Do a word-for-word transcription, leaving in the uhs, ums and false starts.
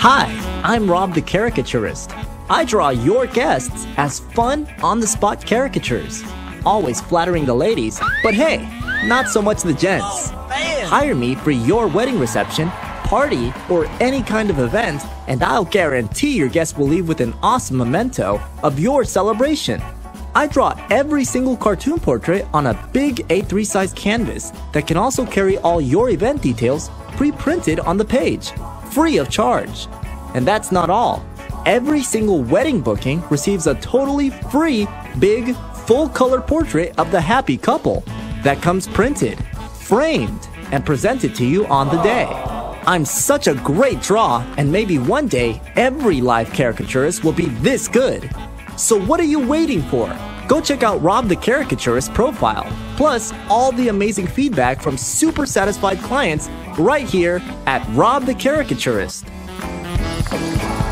Hi, I'm Rob the Caricaturist. I draw your guests as fun, on-the-spot caricatures. Always flattering the ladies, but hey, not so much the gents. Hire me for your wedding reception, party, or any kind of event, and I'll guarantee your guests will leave with an awesome memento of your celebration. I draw every single cartoon portrait on a big A three size canvas that can also carry all your event details pre-printed on the page, free of charge. And that's not all. Every single wedding booking receives a totally free, big, full-color portrait of the happy couple that comes printed, framed, and presented to you on the day. I'm such a great draw, and maybe one day every live caricaturist will be this good. So what are you waiting for? Go check out Rob the Caricaturist profile, plus all the amazing feedback from super satisfied clients right here at Rob the Caricaturist.